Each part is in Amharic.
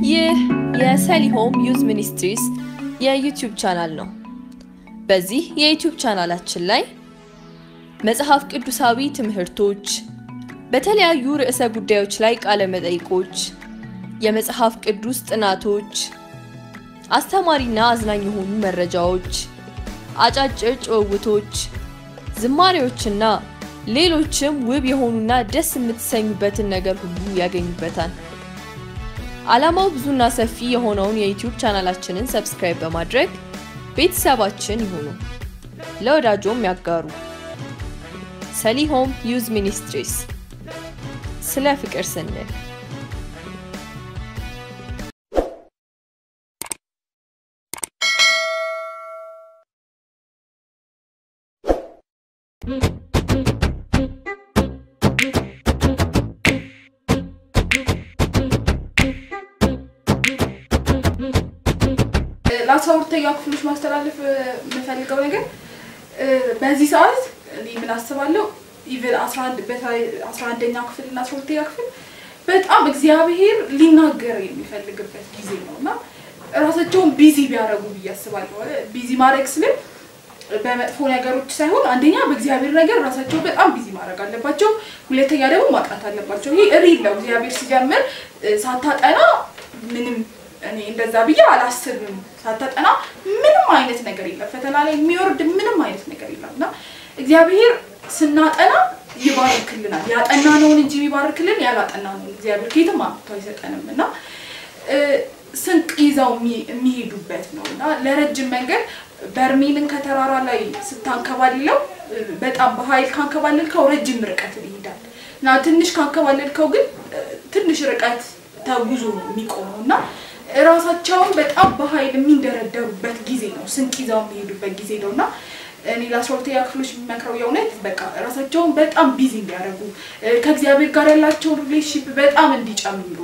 ይህ የሰሊሆም ዩዝ ሚኒስትሪስ የዩቲዩብ ቻናል ነው። በዚህ የዩቲዩብ ቻናላችን ላይ መጽሐፍ ቅዱሳዊ ትምህርቶች፣ በተለያዩ ርዕሰ ጉዳዮች ላይ ቃለ መጠይቆች፣ የመጽሐፍ ቅዱስ ጥናቶች፣ አስተማሪና አዝናኝ የሆኑ መረጃዎች፣ አጫጭር ጭውውቶች፣ ዝማሬዎችና ሌሎችም ውብ የሆኑና ደስ የምትሰኙበትን ነገር ሁሉ ያገኙበታል። ዓላማው ብዙና ሰፊ የሆነውን የዩቲዩብ ቻናላችንን ሰብስክራይብ በማድረግ ቤተሰባችን ይሁኑ፣ ለወዳጆም ያጋሩ። ሰሊሆም ዩዝ ሚኒስትሪስ፣ ስለ ፍቅር ስንል። ላሳውርተኛ ክፍሎች ማስተላለፍ የምፈልገው ነገር በዚህ ሰዓት እኔ ምን አስባለሁ ኢቭን 11ኛ ክፍልና 12ኛ ክፍል በጣም እግዚአብሔር ሊናገር የሚፈልግበት ጊዜ ነውና ራሳቸውን ቢዚ ቢያረጉ ብያስባለሁ። ቢዚ ማድረግ ስለ በመጥፎ ነገሮች ሳይሆን አንደኛ በእግዚአብሔር ነገር ራሳቸው በጣም ቢዚ ማድረግ አለባቸው፣ ሁለተኛ ደግሞ ማጥናት አለባቸው። ይሄ ሪል ነው። እግዚአብሔር ሲጀምር ሳታጠና ምንም እኔ እንደዛ ብዬ አላስብም። ሳታጠና ምንም አይነት ነገር የለም፣ ፈተና ላይ የሚወርድ ምንም አይነት ነገር የለምና እግዚአብሔር ስናጠና ይባርክልናል። ያጠናነውን እንጂ ይባርክልን ያላጠናነውን እግዚአብሔር ከየትም አምጥቶ አይሰጠንምና ስንቅ ይዘው የሚሄዱበት ነውና ለረጅም መንገድ በርሜልን ከተራራ ላይ ስታንከባልለው በጣም በኃይል ካንከባልልከው ረጅም ርቀት ይሄዳል እና ትንሽ ካንከባልልከው ግን ትንሽ ርቀት ተጉዞ ነው የሚቆመውና ራሳቸውን በጣም በኃይል የሚንደረደሩበት ጊዜ ነው፣ ስንቅ ይዘው የሚሄዱበት ጊዜ ነውና እኔ ለ12ኛ ክፍሎች የሚመክረው የእውነት በቃ ራሳቸውን በጣም ቢዚ እንዲያደርጉ ከእግዚአብሔር ጋር ያላቸው ሪሌሽንሺፕ በጣም እንዲጨምሩ።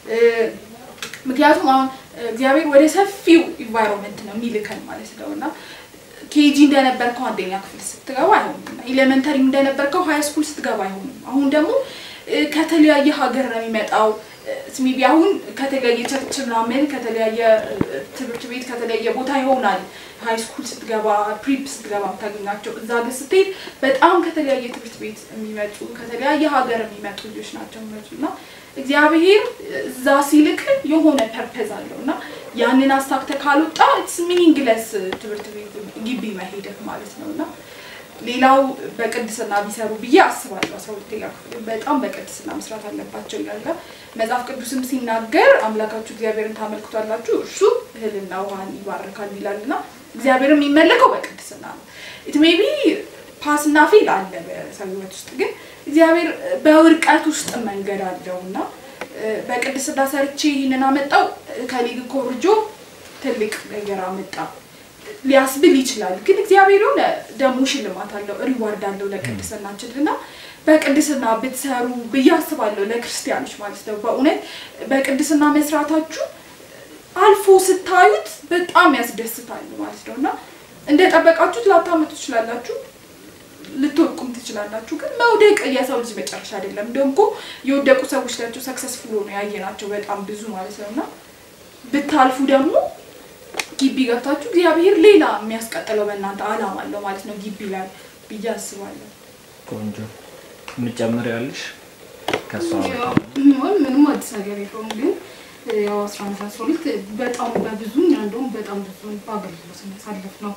ምክንያቱም አሁን እግዚአብሔር ወደ ሰፊው ኢንቫይሮንመንት ነው የሚልከን ማለት ነውና ኬጂ እንደነበርከው አንደኛ ክፍል ስትገባ አይሆንም፣ ኤሌመንተሪ እንደነበርከው ሃይ ስኩል ስትገባ አይሆንም። አሁን ደግሞ ከተለያየ ሀገር ነው የሚመጣው። ስሚቢ አሁን ከተለያየ ቸርች ምናምን ከተለያየ ትምህርት ቤት ከተለያየ ቦታ ይሆናል ሃይ ስኩል ስትገባ ፕሪፕ ስትገባ ታገኛቸው። እዛ ግን ስትሄድ በጣም ከተለያየ ትምህርት ቤት የሚመጡ ከተለያየ ሀገር የሚመጡ ልጆች ናቸው የሚመጡና እግዚአብሔር እዛ ሲልክ የሆነ ፐርፐዝ አለውና ያንን አስተካክተ ካልወጣ ኢትስ ሚኒንግለስ ትምህርት ቤት ግቢ መሄድ ማለት ነውና ሌላው በቅድስና ቢሰሩ ብዬ አስባለሁ። 12ኛ ክፍል በጣም በቅድስና መስራት አለባቸው ይላል መጽሐፍ ቅዱስም ሲናገር አምላካችሁ እግዚአብሔርን ታመልኩታላችሁ እርሱ እህልና ውሃን ይባርካል ይላልና እግዚአብሔርም የሚመለከው በቅድስና ነው። ኢት ሜይ ቢ ፓስና ፌል አለ በሰውነት ውስጥ፣ ግን እግዚአብሔር በውርቀት ውስጥ መንገድ አለውና በቅድስና ሰርቼ ይሄንን አመጣው ከሊግ ኮርጆ ትልቅ ነገር አመጣ ሊያስብል ይችላል። ግን እግዚአብሔር ሆነ ደሞ ሽልማት አለው፣ ሪዋርድ አለው ለቅድስናችንና በቅድስና ብትሰሩ በያስባለው ለክርስቲያኖች ማለት ነው። በእውነት በቅድስና መስራታችሁ አልፎ ስታዩት በጣም ያስደስታል ማለት ነውና እንደጠበቃችሁት ላታመጡ ትችላላችሁ፣ ልትወቁም ትችላላችሁ። ግን መውደቅ የሰው ልጅ መጨረሻ አይደለም። እንደውም የወደቁ ሰዎች ናቸው ሰክሰስፉል ሆነው ያየናቸው በጣም ብዙ ማለት ነውና ብታልፉ ደግሞ ግቢ ገብታችሁ እግዚአብሔር ሌላ የሚያስቀጥለው በእናንተ ዓላማ አለው ማለት ነው ግቢ ላይ ብዬ አስባለሁ። ቆንጆ ምጨምር ያለሽ ከሷው ምንም አዲስ ነገር የለውም። ግን ያው 11 በጣም በብዙ እንደውም በጣም ብዙ ባገልግሎት ማሳለፍ ነው።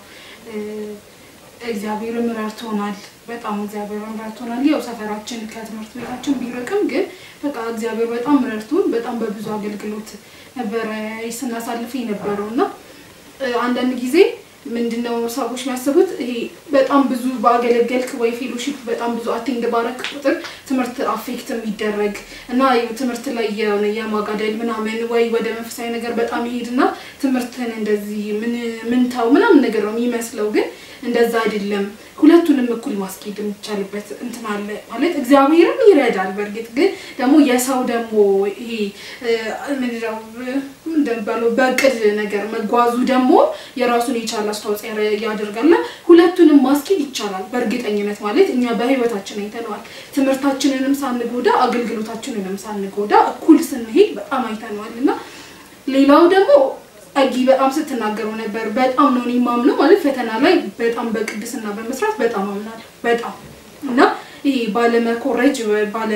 እግዚአብሔር ምራርቶናል፣ በጣም እግዚአብሔር ምራርቶናል። ያው ሰፈራችን ከትምህርት ቤታችን ቢረቅም ግን በቃ እግዚአብሔር በጣም ምራርቶን በጣም በብዙ አገልግሎት ነበር ይስናሳልፍ የነበረውና አንዳንድ ጊዜ ምንድነው ሰዎች የሚያስቡት ይሄ በጣም ብዙ ባገለገልክ ወይ ፌሎሺፕ በጣም ብዙ አቴንድ ባረክ ቁጥር ትምህርት አፌክት የሚደረግ እና ትምህርት ላይ የማጋደል ምናምን ወይ ወደ መንፈሳዊ ነገር በጣም ይሄድና ትምህርትን እንደዚህ ምን ታው ምናምን ነገር ነው የሚመስለው። ግን እንደዛ አይደለም። ሁለቱንም እኩል ማስኬድ የሚቻልበት እንትን አለ ማለት እግዚአብሔርም ይረዳል። በርግጥ ግን ደግሞ የሰው ደግሞ ይሄ ምንድነው እንደባለው በቅድ ነገር መጓዙ ደግሞ የራሱን የቻለ አስተዋጽኦ ያደርጋልና ሁለቱንም ማስኬድ ይቻላል በእርግጠኝነት ማለት እኛ በህይወታችን አይተነዋል። ትምህርታችንንም ሳንጎዳ አገልግሎታችንንም ሳንጎዳ እኩል ስንሄድ በጣም አይተነዋልና ሌላው ደግሞ አጊ በጣም ስትናገረው ነበር በጣም ነው እኔ ማምነው ማለት ፈተና ላይ በጣም በቅድስና በመስራት በጣም አምናለሁ በጣም እና ይሄ ባለ መኮረጅ ባለ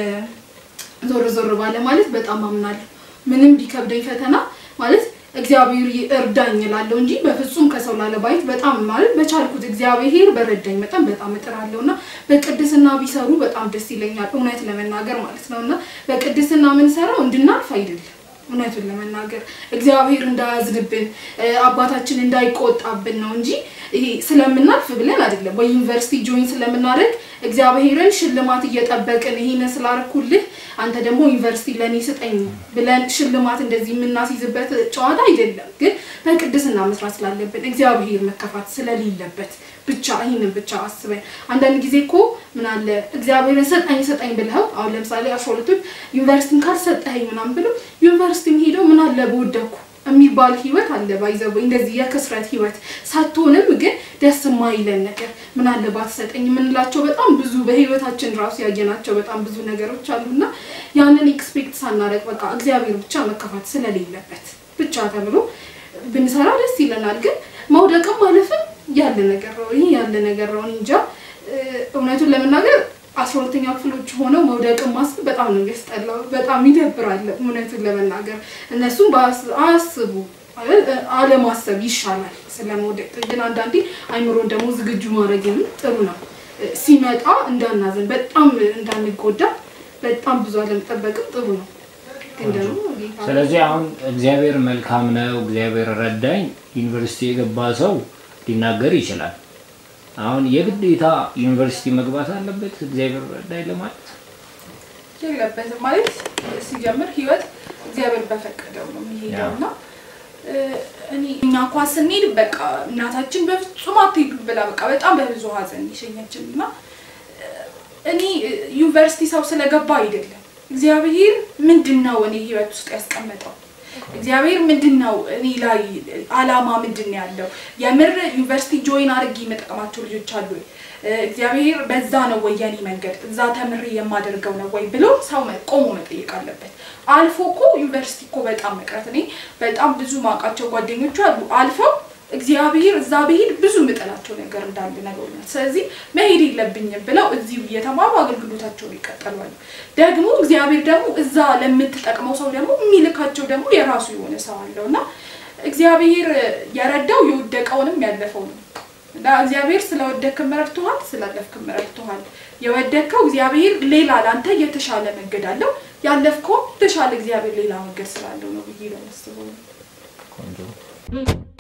ዞር ባለ ማለት በጣም አምናለሁ ምንም ቢከብደኝ ፈተና ማለት እግዚአብሔር ይርዳኝ ይላልው እንጂ በፍጹም ከሰው ላለባይት በጣም ማለት በቻልኩት እግዚአብሔር በረዳኝ በጣም እጥራለሁና በቅድስና ቢሰሩ በጣም ደስ ይለኛል እውነት ለመናገር ማለት ነውና በቅድስና ምን ሰራው እንድናልፍ አይደለም እውነቱን ለመናገር እግዚአብሔር እንዳያዝንብን አባታችን እንዳይቆጣብን ነው እንጂ ይሄ ስለምናልፍ ብለን አይደለም ወይ ዩኒቨርሲቲ ጆይን ስለምናደርግ እግዚአብሔርን ሽልማት እየጠበቅን ይሄን ስላርኩልህ አንተ ደግሞ ዩኒቨርሲቲ ለኔ ስጠኝ ብለን ሽልማት እንደዚህ የምናስይዝበት ጨዋታ አይደለም ግን በቅድስና መስራት ስላለብን እግዚአብሔር መከፋት ስለሌለበት ብቻ ይሄንን ብቻ አስበን አንዳንድ ጊዜ እኮ ምን አለ እግዚአብሔርን ሰጠኝ ብለው አሁን ለምሳሌ አሾልቱት ዩኒቨርሲቲን ካልሰጠኝ ምናምን ብለው ዩኒቨርሲቲን ሄደው ምን አለ በወደኩ የሚባል ህይወት አለ ባይዘው እንደዚህ የከስረት ህይወት ሳትሆንም ግን ደስ ማይለን ነገር ምን አለ ባትሰጠኝ ምንላቸው በጣም ብዙ በህይወታችን ራሱ ያየናቸው በጣም ብዙ ነገሮች አሉና ያንን ኤክስፔክት ሳናረግ በቃ እግዚአብሔር ብቻ መከፋት ስለሌለበት ብቻ ተብሎ ብንሰራ ደስ ይለናል ግን መውደቅም ማለፍም ያለ ነገር ነው እንጃ እውነቱን ለመናገር 12ኛ ክፍሎች ሆነው መውደቅም ማስብ በጣም ነው ያስጠላው በጣም ይደብራል እውነቱን ለመናገር እነሱም አስቡ አለማሰብ ይሻላል ስለመውደቅ ግን አንዳንዴ አይምሮን ደግሞ ዝግጁ ማድረግም ጥሩ ነው ሲመጣ እንዳናዘን በጣም እንዳንጎዳ በጣም ብዙ አለመጠበቅም ጥሩ ነው ስለዚህ አሁን እግዚአብሔር መልካም ነው እግዚአብሔር ረዳኝ ዩኒቨርሲቲ የገባ ሰው ሊናገር ይችላል አሁን የግዴታ ዩኒቨርሲቲ መግባት አለበት እግዚአብሔር ረዳኝ ለማለት ይለበስ ማለት ሲጀምር ህይወት እግዚአብሔር በፈቀደው ነው የሚሄደውና እኛ ኳስ ስንሄድ በቃ እናታችን በፍጹም አትሄዱ ብላ በቃ በጣም በብዙ ሀዘን ይሸኛችንና እኔ ዩኒቨርሲቲ ሰው ስለገባ አይደለም እግዚአብሔር ምንድነው እኔ ህይወት ውስጥ ያስቀመጠው እግዚአብሔር ምንድነው እኔ ላይ አላማ ምንድነው ያለው የምር ዩኒቨርሲቲ ጆይን አድርጊ መጠቀማቸው ልጆች አሉ እግዚአብሔር በዛ ነው ወይ የኔ መንገድ እዛ ተምሪ የማደርገው ነው ወይ ብሎ ሰው ቆሞ መጠየቅ አለበት አልፎኮ ዩኒቨርሲቲ ኮ በጣም መቅረት እኔ በጣም ብዙ ማቃቸው ጓደኞች አሉ አልፈው እግዚአብሔር እዛ በሄድ ብዙ መጠናቸው ነገር እንዳለ ነገርና ስለዚህ መሄድ የለብኝም ብለው እዚሁ የተማሩ አገልግሎታቸውን ይቀጥላሉ ደግሞ እግዚአብሔር ደግሞ እዛ ለምትጠቅመው ሰው ደግሞ የሚልካቸው ደግሞ የራሱ የሆነ ሰው አለውና እግዚአብሔር ያረዳው የወደቀውንም ያለፈው ነው እና እግዚአብሔር ስለወደከ መረጥቷል ስላለፍከ መረጥቷል የወደቀው እግዚአብሔር ሌላ ላንተ የተሻለ መንገድ አለው ያለፍከው ተሻለ እግዚአብሔር ሌላ መንገድ ስላለው ነው ብዬ ነው መስበው